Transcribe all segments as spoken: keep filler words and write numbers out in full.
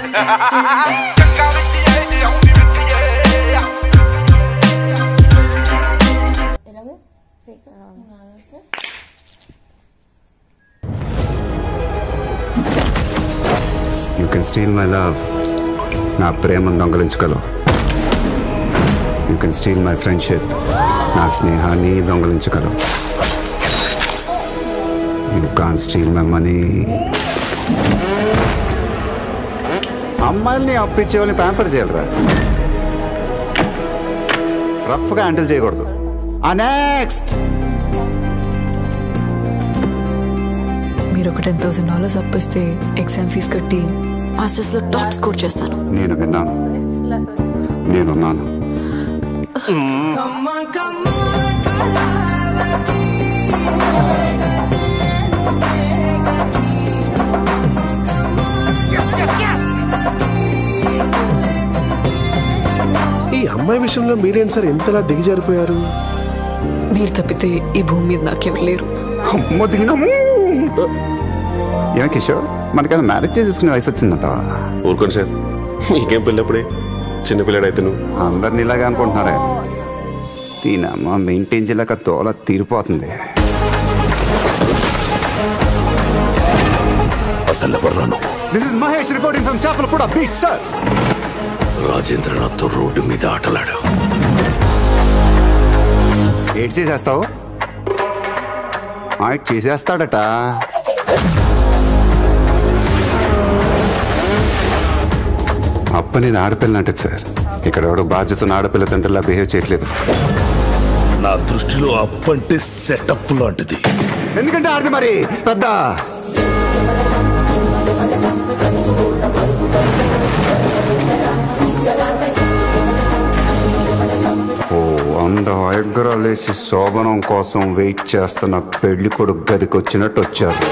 You can steal my love. నా ప్రేమను దొంగలించగలవు. You can steal my friendship. నా స్నేహాన్ని దొంగలించగలవు. You can't steal my money. అమ్మాయిల్ని అప్పించే వాళ్ళని ప్యాంపర్ చేయాలరా. రఫ్గా హ్యాండిల్ చేయకూడదు. ఆ నెక్స్ట్ మీరు ఒక టెన్ థౌసండ్ డాలర్స్ అప్పిస్తే ఎగ్జామ్ ఫీజు కట్టి మాస్టర్స్ లో టాప్ స్కోర్ చేస్తాను. నేను విన్నాను, నేనున్నాను. ఈ అమ్మాయి విషయంలో మీరేంటి సార్ ఎంతలా దిగజారిపోయారు? మీరు తప్పితే ఈ భూమి మీద నాకెవరు లేరు. అమ్మో దిగినాము. ఏమో కిషోర్, మనకైనా మ్యారేజ్ చేసుకునే వయసు వచ్చిందట. ఊరుకోండి సార్, మీకేం పెళ్ళప్పుడే చిన్నపిల్లాడైతే నువ్వు. అందరిని ఇలాగే అనుకుంటున్నారే. దీనమ్మ మెయింటైన్ చేయలేక తోల తీరిపోతుంది. అసలు ఎవరు? This is Mahesh reporting from Chapalapuda beach sir. రాజేంద్రనాథ్తో రోడ్డు మీద ఆటలాడా. ఏడ్ చేసేస్తావు? ఆయన చేసేస్తాడట. అప్పనేది ఆడపిల్ల అంటే సార్, ఇక్కడ ఎవడో బాధ్యతను ఆడపిల్ల తండ్రిలా బిహేవ్ చేయట్లేదు. నా దృష్టిలో అప్పంటే సెటప్ లాంటిది. ఎందుకంటే ఆడది మరి పెద్ద. ఓ వంద ఎగ్గరాలేసి శోభనం కోసం వెయిట్ చేస్తున్న పెళ్లి కొడుకు గదికి వచ్చినట్టు వచ్చారు.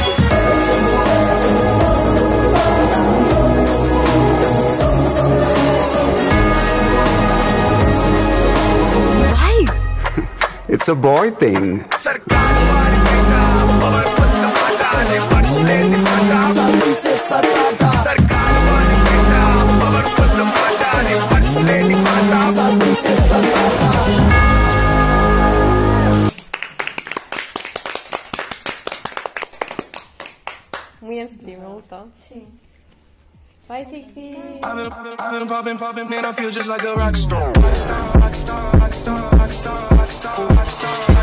It's a boy thing. Sarkaru vaari Paata, power patta paata, parsleni paata. Sarkaru vaari Paata, power patta paata, parsleni paata. Muy gentil, me gusta. Sí. Bye, Sixty. I've been, I've been popping, popping, man, I feel just like a rock star. Rock star, rock star, rock star, rock star, rock star, rock star.